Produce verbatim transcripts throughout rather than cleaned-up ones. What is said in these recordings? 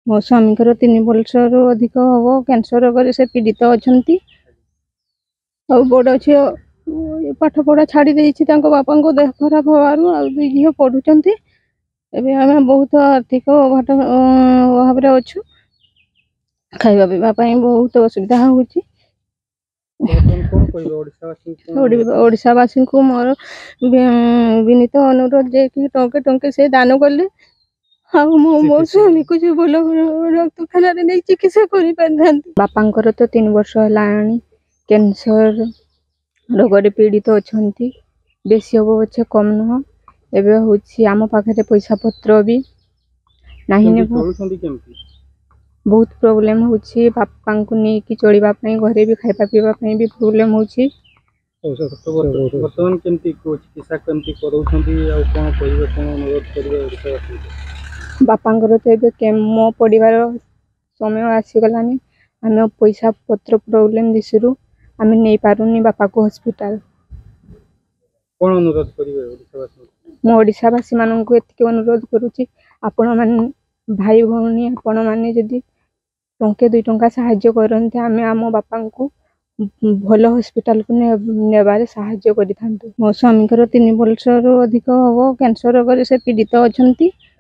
मो स्वामी तीन वर्ष रु अधिक हम कैंसर रोग से पीड़ित अच्छा बड़ झी पाठ पढ़ा छाड़ी बापा को देह खराब हबार दुई झील पढ़ुंट एवं बहुत आर्थिक अभाव अच्छु खाଇବା पीवा बहुत असुविधा होची ओडिशावासी को मोर विनीत अनुरोध जे कि टंके टंके से दान कले मो स्वामी को जो बोल रक्तखाना नहीं चिकित्सा कर बापा तो तीन वर्ष है कैंसर रोग पीड़ित अच्छा बेसी हम अच्छे कम नुह एवं हूँ आम पाखे पैसा पत्र भी नहीं बहुत प्रोब्लेम होची बापा को नहीं कि चलवा घरे भी खाइबा पीवा भी प्रोब्लेम होची बापा तो ये केमो पड़ार समय आसीगलानी आम पैसा पत्र प्रोब्लेम दिशु आम नहीं पारुनी बापा को हॉस्पिटल ओडिशावासी मान को एतिक अनुरोध करुच्ची आपण मान भाई भौणी आपण मैंने जदि टंके दुई टंका साहाय्य करते आम आम बापा को भल हॉस्पिटल को नेबारे साहाय्य करिथांतु मो स्वामी तीन वर्ष रु अधिक हम कैंसर रोग से पीड़ित अच्छा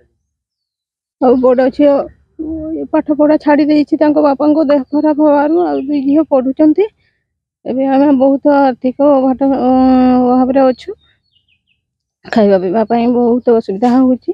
बड़ झी पाठ पढ़ा छाड़ी बापा को देह खराब हबार दुई झील पढ़ुंट एवं बहुत आर्थिक अभाव अच्छु खाଇବା पीवा बहुत असुविधा होची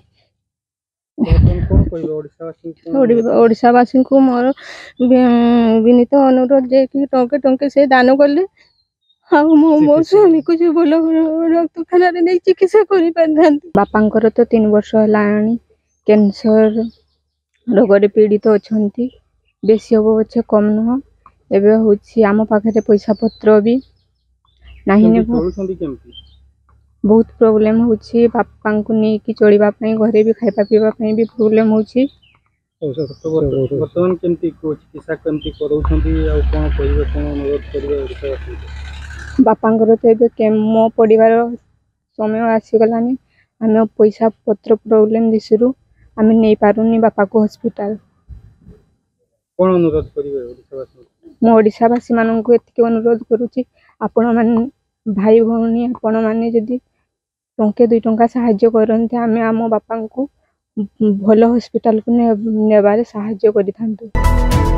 ओडिशावासी को मोर विनीत अनुरोध जे कि टंके टंके से दान कले मो स्वामी को जो बोल रक्तखाना नहीं चिकित्सा कर बापा तो तीन वर्ष है कैंसर रोग पीड़ित अच्छा बेसी हम अच्छे कम नुह एवं हूँ आम पाखे पैसा पत्र भी नहीं बहुत प्रोब्लेम होची बापा को नहीं कि चलवा घरे भी खाइबा पीवा भी प्रोब्लेम होची बापा तो ये केमो पड़ार समय आसीगलानी आम पैसा पत्र प्रोब्लेम दिशु आम नहीं पारुनी बापा को हॉस्पिटल ओडिशावासी मान को एतिक अनुरोध करुच्ची आपण मान भाई भौणी आपण मैंने जदि टंके दुई टंका साहाय्य करते आम आम बापा को भल हॉस्पिटल को नेबारे साहाय्य करिथांतु।